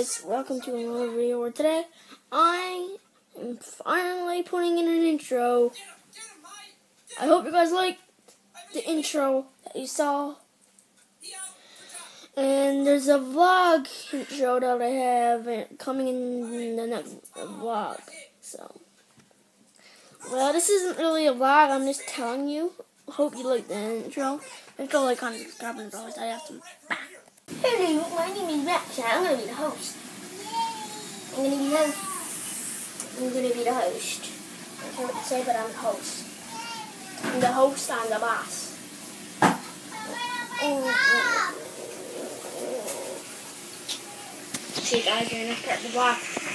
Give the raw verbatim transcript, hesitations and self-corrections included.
guys, welcome to another video where today I am finally putting in an intro. I hope you guys liked the intro that you saw. And there's a vlog intro that I have coming in the next vlog. So, well, this isn't really a vlog, I'm just telling you. Hope you like the intro. Make sure to like, comment, subscribe, and always I have some. Hello, my name is Max, and I'm going to be the host. I'm going to be the I'm going to be the host. I don't know what to say, but I'm the host. I'm the host, I'm the boss. Oh, see, guys, you're going to start the block.